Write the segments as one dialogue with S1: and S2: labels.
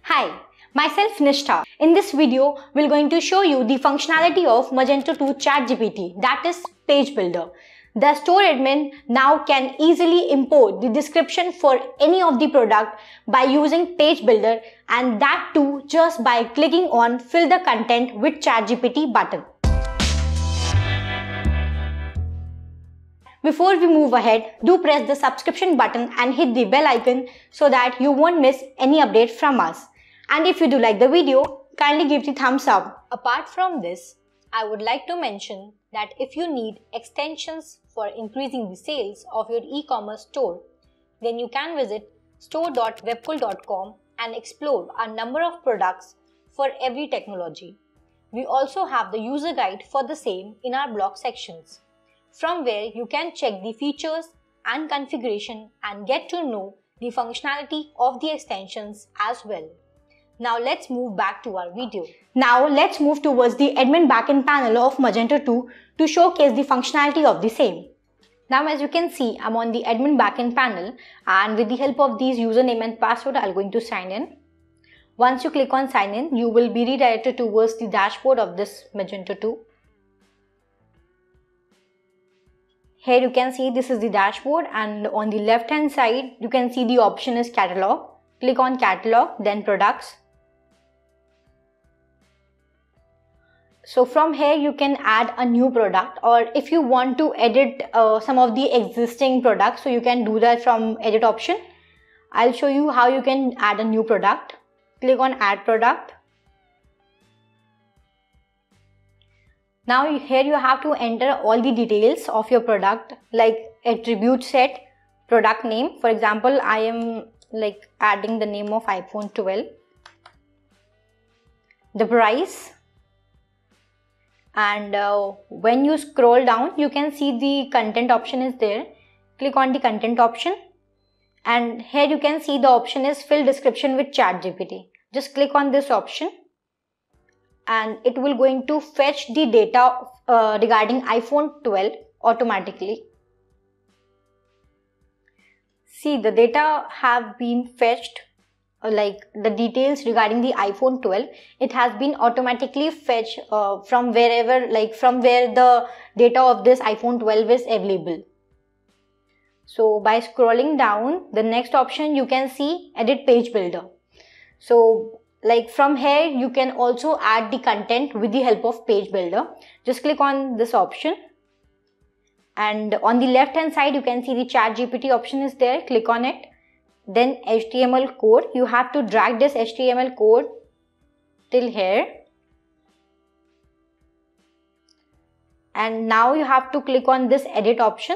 S1: Hi, myself Nishtha. In this video, we're going to show you the functionality of Magento 2 ChatGPT, that is Page Builder. The store admin now can easily import the description for any of the product by using Page Builder, and that too just by clicking on Fill the Content with ChatGPT button. Before we move ahead, do press the subscription button and hit the bell icon so that you won't miss any update from us. And if you do like the video, kindly give the thumbs up. Apart from this, I would like to mention that if you need extensions for increasing the sales of your e-commerce store, then you can visit store.webkul.com and explore a number of products for every technology. We also have the user guide for the same in our blog sections, from where you can check the features and configuration and get to know the functionality of the extensions as well. Now let's move back to our video. Now let's move towards the admin backend panel of Magento 2 to showcase the functionality of the same. Now as you can see, I'm on the admin backend panel, and with the help of these username and password, I'm going to sign in. Once you click on sign in, you will be redirected towards the dashboard of this Magento 2. Here you can see this is the dashboard, and on the left hand side you can see the option is catalog. Click on catalog, then products. So from here you can add a new product, or if you want to edit some of the existing products, so you can do that from edit option. I'll show you how you can add a new product. Click on add product. Now here you have to enter all the details of your product, like attribute set, product name. For example, I am adding the name of iPhone 12, the price, and when you scroll down you can see the content option is there. Click on the content option, and here you can see the option is fill description with ChatGPT. Just click on this option and it will going to fetch the data regarding iPhone 12 automatically. See, the data have been fetched, like the details regarding the iPhone 12. It has been automatically fetched from wherever, from where the data of this iPhone 12 is available. So by scrolling down, the next option you can see edit page builder. So from here you can also add the content with the help of page builder. Just click on this option, and on the left hand side you can see the ChatGPT option is there. Click on it. Then HTML code, you have to drag this HTML code till here, and now you have to click on this edit option,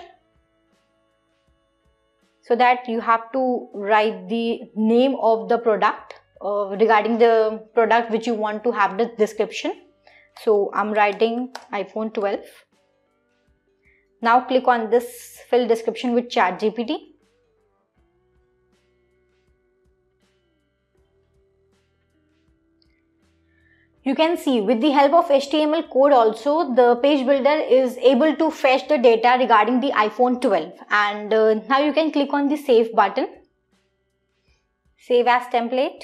S1: so that you have to write the name of the product regarding the product which you want to have the description. So I'm writing iPhone 12. Now click on this fill description with ChatGPT. You can see with the help of HTML code also, the page builder is able to fetch the data regarding the iPhone 12. And now you can click on the save button. Save as template.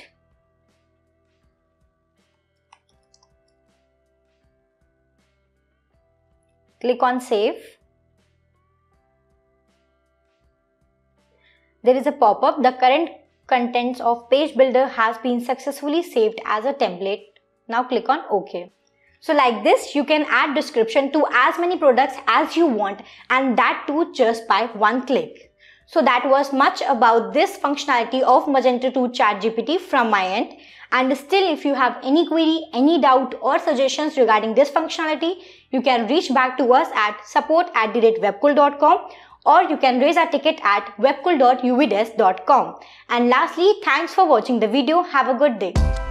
S1: Click on save. There is a pop-up. The current contents of page builder has been successfully saved as a template. Now click on OK. So like this, you can add description to as many products as you want, and that too just by one click. So that was much about this functionality of Magento 2 ChatGPT from my end. And still, if you have any query, any doubt or suggestions regarding this functionality, you can reach back to us at support@webkul.com, or you can raise a ticket at webkul.uvdesk.com. And lastly, thanks for watching the video. Have a good day.